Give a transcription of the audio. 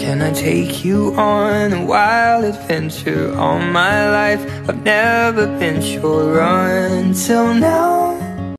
Can I take you on a wild adventure? All my life I've never been sure until now.